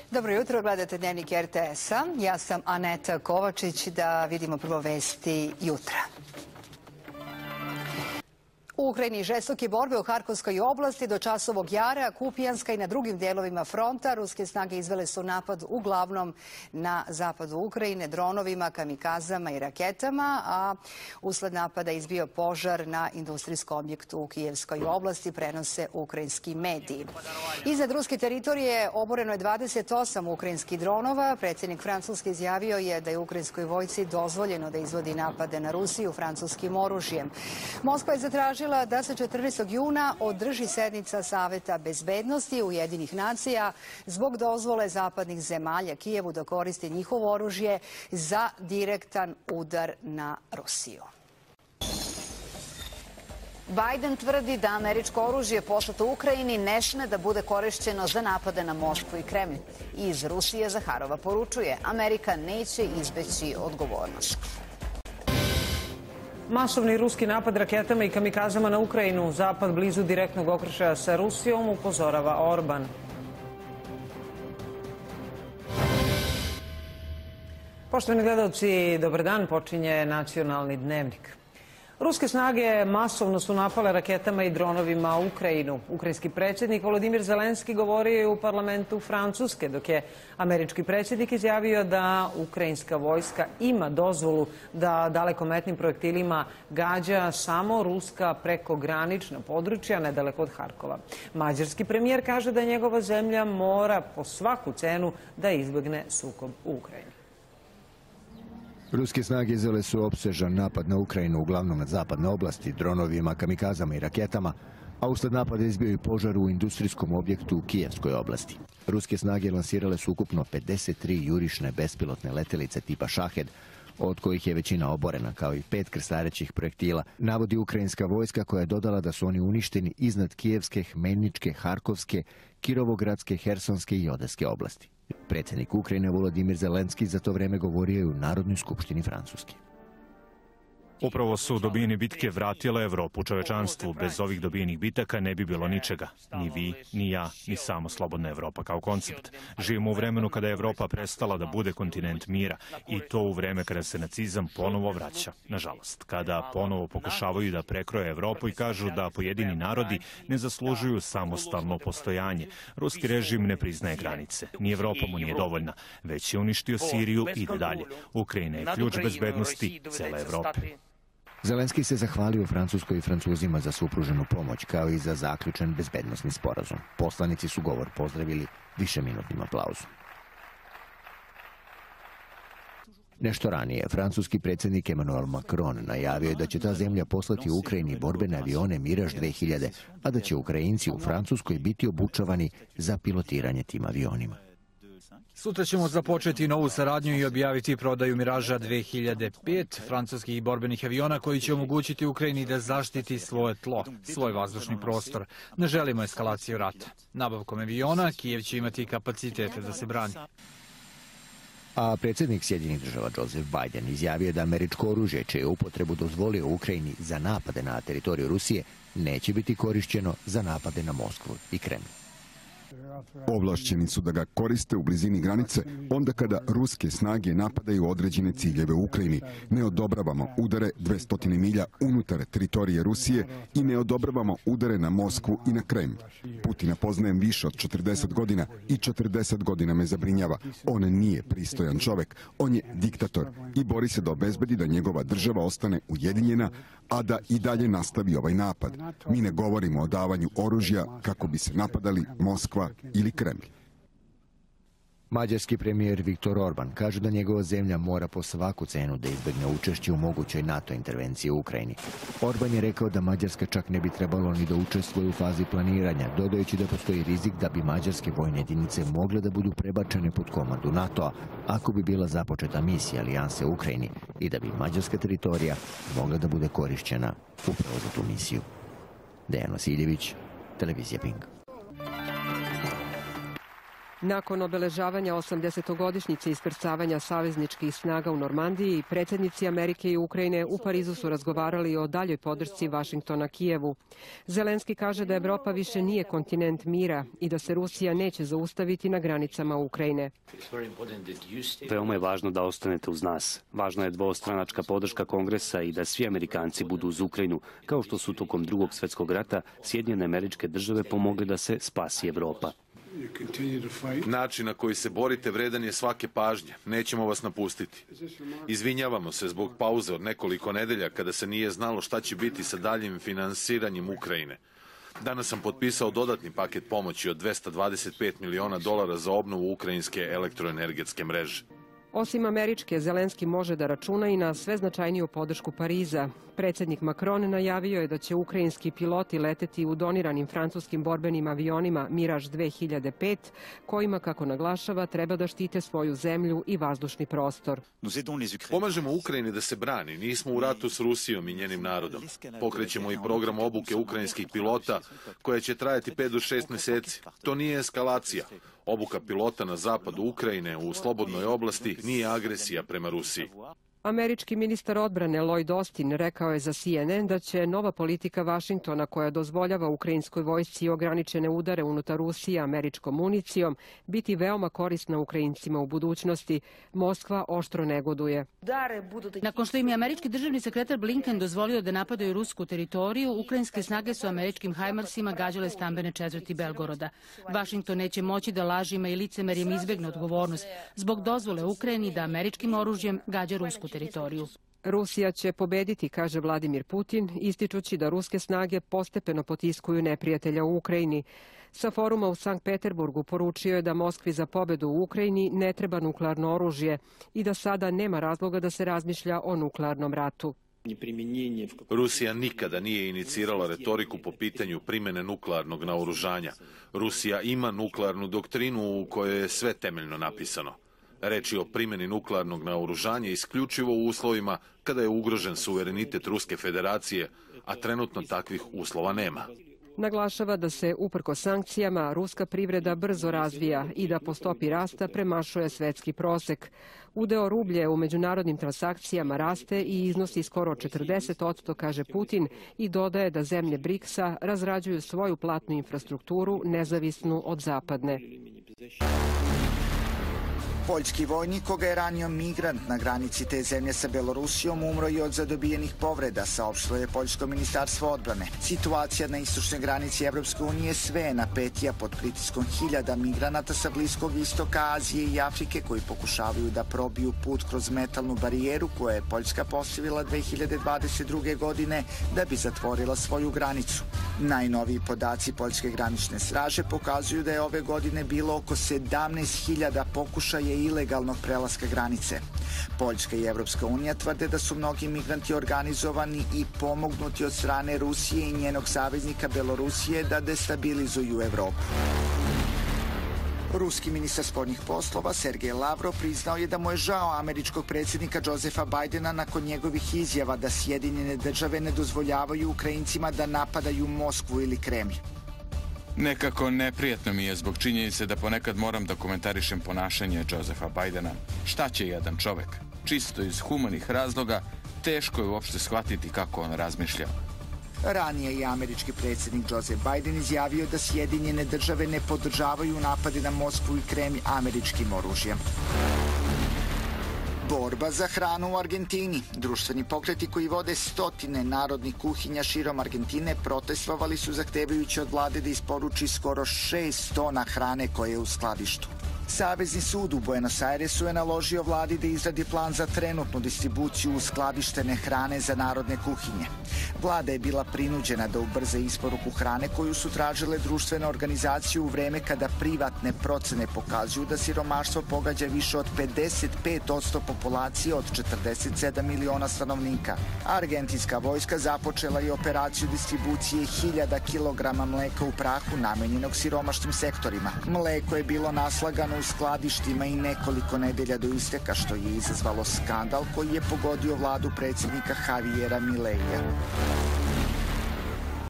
Dobro jutro, gledate Dnevnik RTS-a. Ja sam Aneta Kovačić, da vidimo prvo vesti jutra. U Ukrajini žestoke borbe u Harkovskoj oblasti do Časovog Jara, Kupijanska i na drugim delovima fronta. Ruske snage izvele su napad uglavnom na zapadu Ukrajine dronovima, kamikazama i raketama, a usled napada izbio požar na industrijskom objektu u Kijevskoj oblasti, prenose ukrajinski mediji. Iznad ruske teritorije oboreno je 28 ukrajinskih dronova. Predsjednik Francuske izjavio je da je ukrajinskoj vojsci dozvoljeno da izvodi napade na Rusiju francuskim oružjem. Moskva je zatražila da se 14. juna održi sednica Saveta bezbednosti Ujedinjenih nacija zbog dozvole zapadnih zemalja Kijevu da koristi njihovo oružje za direktan udar na Rusiju. Biden tvrdi da američko oružje poslato Ukrajini ne sme da bude korišćeno za napade na Moskvu i Kremlj. Iz Rusije Zaharova poručuje, Amerika neće izbeći odgovornost. Masovni ruski napad raketama i kamikazama na Ukrajinu, zapad blizu direktnog okršaja sa Rusijom, upozorava Orban. Poštovani gledalci, dobar dan, počinje Nacionalni dnevnik. Ruske snage masovno su napale raketama i dronovima Ukrajinu. Ukrajinski predsjednik Volodimir Zelenski govorio je u parlamentu Francuske, dok je američki predsjednik izjavio da ukrajinska vojska ima dozvolu da dalekometnim projektilima gađa samo ruska prekogranična područja nedaleko od Harkova. Mađarski premijer kaže da njegova zemlja mora po svaku cenu da izbjegne sukob u Ukrajini. Ruske snage izvele su opsežan napad na Ukrajinu, uglavnom na zapadne oblasti, dronovima, kamikazama i raketama, a usled napada izbio i požar u industrijskom objektu u Kijevskoj oblasti. Ruske snage lansirale su ukupno 53 jurišne bespilotne letelice tipa Šahed, od kojih je većina oborena, kao i 5 krstarećih projektila, navodi ukrajinska vojska koja je dodala da su oni uništeni iznad Kijevske, Hmelničke, Harkovske, Kirovogradske, Hersonske i Odeske oblasti. Predsjednik Ukrajine Volodimir Zelenski za to vreme govorio je u Narodnoj skupštini Francuske. Upravo su dobijene bitke vratile Evropu čovečanstvu. Bez ovih dobijenih bitaka ne bi bilo ničega. Ni vi, ni ja, ni samo slobodna Evropa kao koncept. Živimo u vremenu kada je Evropa prestala da bude kontinent mira i to u vreme kada se nacizam ponovo vraća. Nažalost, kada ponovo pokušavaju da prekroje Evropu i kažu da pojedini narodi ne zaslužuju samostalno postojanje. Ruski režim ne priznaje granice. Ni Evropa mu nije dovoljna, već je uništio Siriju i ide dalje. Ukrajina je ključ bezbednosti cele Evrope. Zelenski se zahvalio Francuskoj i Francuzima za supruženu pomoć, kao i za zaključen bezbednosni sporazum. Poslanici su govor pozdravili višeminutnim aplauzom. Nešto ranije, francuski predsjednik Emmanuel Macron najavio je da će ta zemlja poslati u Ukrajini borbene avione Mirage 2000, a da će Ukrajinci u Francuskoj biti obučavani za pilotiranje tim avionima. Sutra ćemo započeti novu saradnju i objaviti prodaju Miraža 2005, francuskih borbenih aviona koji će omogućiti Ukrajini da zaštiti svoje tlo, svoj vazdušni prostor. Ne želimo eskalaciju rata. Nabavkom aviona Kijev će imati kapacitete da se brani. A predsjednik Sjedinjenih država Joseph Biden izjavio je da američko oružje, čije upotrebu dozvolio Ukrajini za napade na teritoriju Rusije, neće biti korišćeno za napade na Moskvu i Kremlj. Ovlašćeni su da ga koriste u blizini granice onda kada ruske snage napadaju određene ciljeve u Ukrajini. Ne odobravamo udare 200 milja unutar teritorije Rusije i ne odobravamo udare na Moskvu i na Kremlj. Putina poznajem više od 40 godina i 40 godina me zabrinjava. On nije pristojan čovek, on je diktator i bori se da obezbedi da njegova država ostane ujedinjena, a da i dalje nastavi ovaj napad. Mi ne govorimo o davanju oružja kako bi se napadali Moskva ili Kremlj. Mađarski premijer Viktor Orban kaže da njegova zemlja mora po svaku cenu da izbjegne učešće u mogućoj NATO intervenciji u Ukrajini. Orban je rekao da Mađarska čak ne bi trebalo ni da učestvuje u fazi planiranja, dodajući da postoji rizik da bi mađarske vojne jedinice mogle da budu prebačene pod komandu NATO-a ako bi bila započeta misija alijanse u Ukrajini i da bi mađarska teritorija mogla da bude korišćena upravo za tu misiju. Dejan Vasiljević, televizija Pink. Nakon obeležavanja 80-godišnjice iskrcavanja savezničkih snaga u Normandiji, predsjednici Amerike i Ukrajine u Parizu su razgovarali o daljoj podršci Vašingtona Kijevu. Zelenski kaže da Evropa više nije kontinent mira i da se Rusija neće zaustaviti na granicama Ukrajine. Veoma je važno da ostanete uz nas. Važna je dvostranačka podrška Kongresa i da svi Amerikanci budu uz Ukrajinu, kao što su tokom Drugog svjetskog rata Sjedinjene Američke Države pomogle da se spasi Evropa. Način na koji se borite vredan je svake pažnje. Nećemo vas napustiti. Izvinjavamo se zbog pauze od nekoliko nedelja kada se nije znalo šta će biti sa daljim finansiranjem Ukrajine. Danas sam potpisao dodatni paket pomoći od $225 miliona za obnovu ukrajinske elektroenergetske mreže. Osim američke, Zelenski može da računa i na sve značajniju podršku Pariza. Predsjednik Macron najavio je da će ukrajinski piloti leteti u doniranim francuskim borbenim avionima Mirage 2005, kojima, kako naglašava, treba da štite svoju zemlju i vazdušni prostor. Pomažemo Ukrajini da se brani. Nismo u ratu s Rusijom i njenim narodom. Pokrećemo i program obuke ukrajinskih pilota koja će trajati 5 do 6 mjeseci. To nije eskalacija. Obuka pilota na zapadu Ukrajine u slobodnoj oblasti nije agresija prema Rusiji. Američki ministar odbrane Lloyd Austin rekao je za CNN da će nova politika Vašingtona, koja dozvoljava ukrajinskoj vojsci ograničene udare unutar Rusije američkom municijom, biti veoma korisna Ukrajincima u budućnosti. Moskva oštro negoduje. Nakon što im je američki državni sekretar Blinken dozvolio da napadaju rusku teritoriju, ukrajinske snage su američkim hajmarsima gađale stambene četvrti Belgoroda. Vašington neće moći da lažima i licemerjem izbegne odgovornost zbog dozvole Ukrajini da američkim oružjem gađa rusku teritoriju. Rusija će pobediti, kaže Vladimir Putin, ističući da ruske snage postepeno potiskuju neprijatelja u Ukrajini. Sa foruma u Sankt Peterburgu poručio je da Moskvi za pobedu u Ukrajini ne treba nuklearno oružje i da sada nema razloga da se razmišlja o nuklearnom ratu. Rusija nikada nije inicirala retoriku po pitanju primjene nuklearnog naoružanja. Rusija ima nuklearnu doktrinu u kojoj je sve temeljno napisano. Reč je o primjeni nuklearnog naoružanja isključivo u uslovima kada je ugrožen suverenitet Ruske federacije, a trenutno takvih uslova nema. Naglašava da se, uprko sankcijama, ruska privreda brzo razvija i da po stopi rasta premašuje svetski prosek. Udeo rublje u međunarodnim transakcijama raste i iznosi skoro 40%, kaže Putin, i dodaje da zemlje BRICS-a razrađuju svoju platnu infrastrukturu nezavisnu od zapadne. Poljski vojnik, koga je ranio migrant na granici te zemlje sa Belorusijom, umro je od zadobijenih povreda, saopštilo je Poljsko ministarstvo odbrane. Situacija na istočnoj granici Evropske unije sve je napetija pod pritiskom hiljada migranata sa Bliskog istoka, Azije i Afrike koji pokušavaju da probiju put kroz metalnu barijeru koju je Poljska postavila 2022. godine da bi zatvorila svoju granicu. Najnoviji podaci Poljske granične straže pokazuju da je ove godine bilo oko 17.000 pokušaja ilegalnog prelaska granice. Poljska i Evropska unija tvrde da su mnogi migranti organizovani i pomognuti od strane Rusije i njenog saveznika Belorusije da destabilizuju Evropu. Ruski ministar spoljnih poslova Sergej Lavrov priznao je da mu je žao američkog predsjednika Josefa Bidena nakon njegovih izjava da Sjedinjene države ne dozvoljavaju Ukrajincima da napadaju Moskvu ili Kremlj. Nekako neprijatno mi je zbog činjenice da ponekad moram da komentarišem ponašanje Josefa Bidena. Šta će jedan čovek? Čisto iz humanih razloga, teško je uopšte shvatiti kako on razmišlja. Ranije je američki predsjednik Joseph Biden izjavio da Sjedinjene države ne podržavaju napade na Moskvu i Kremlj američkim oružjem. Borba za hranu u Argentini. Društveni pokreti koji vode stotine narodnih kuhinja širom Argentine protestovali su zahtevajući od vlade da isporuči skoro 6 tona hrane koje je u skladištu. Savezni sud u Buenos Airesu je naložio vladi da izradi plan za trenutnu distribuciju uskladištene hrane za narodne kuhinje. Vlada je bila prinuđena da ubrza isporuku hrane koju su tražile društvene organizacije u vreme kada privatne procene pokazuju da siromaštvo pogađa više od 55% populacije od 47 miliona stanovnika. Argentinska vojska započela je operaciju distribucije 1000 kilograma mleka u prahu namenjenog siromašnim sektorima. Mleko je bilo naslagano u skladištima i nekoliko nedelja do isteka, što je izazvalo skandal koji je pogodio vladu predsjednika Javiera Mileija.